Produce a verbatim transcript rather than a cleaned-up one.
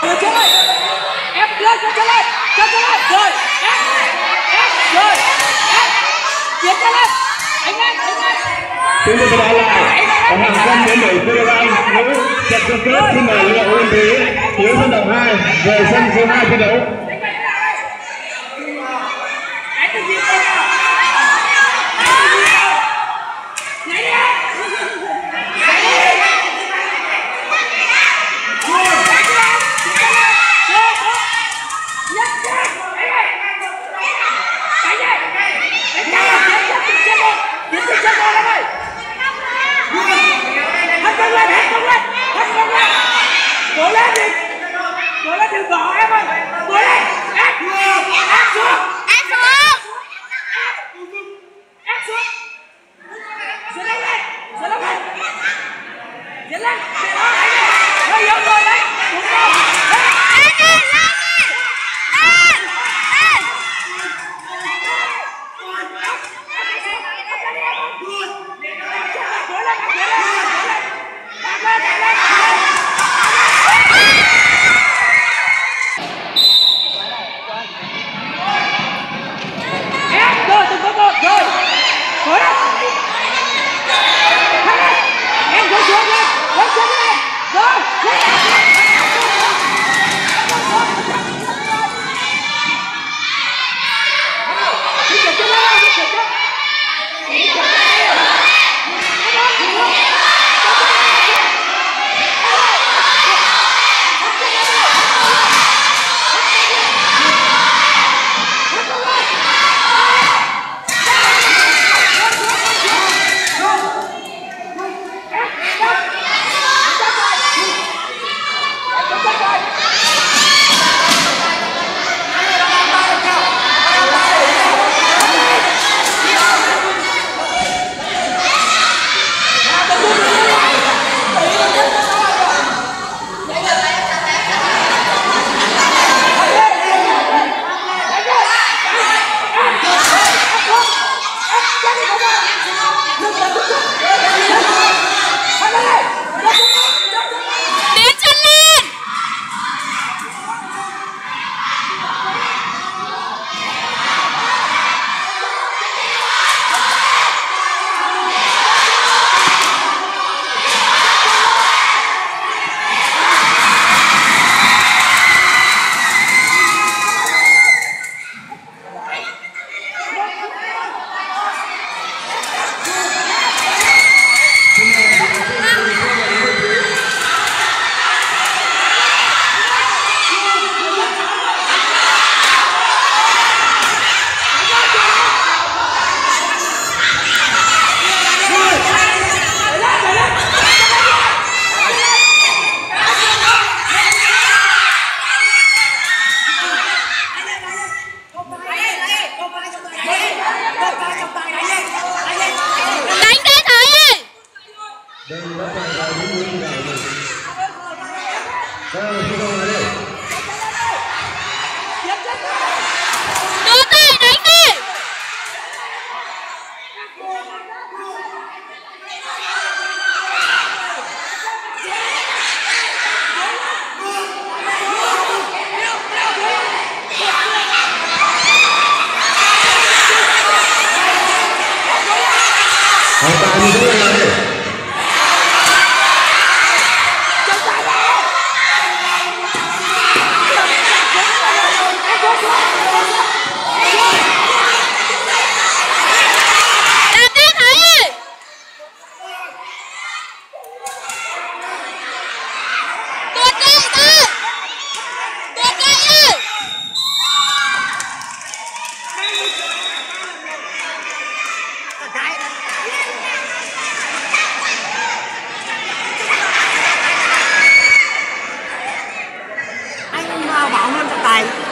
Ép lên, cho lên, cho lên, rồi, ép, ép, rồi, ép, tiến cho lên, anh em, anh em. Chúng tôi đã lại, còn hàng trăm đến bảy kg nữ trận chung kết xin mời Lê Uyên Thúy, thiếu sân đầu hai về sân số hai thi đấu. Cố lên đi, cố lên đừng bỏ em ơi, cố lên, ép, ép xuống, ép xuống, ép xuống, dẫn lên lên, dẫn lên lên, dẫn lên, hơi yếu rồi đấy, đúng không? Lên đi, lên đi, lên, lên, cố lên, cố lên, cố lên, lên, lên. Rồi, từng có một, rồi. Rồi đấy. Hai lên. Em xuống xuống lên. Lên xuống lên. Rồi. Đi chuyển chân lên, đi chuyển chân. Đi chuyển chân lên. Anh vào bảo luôn trọng tài.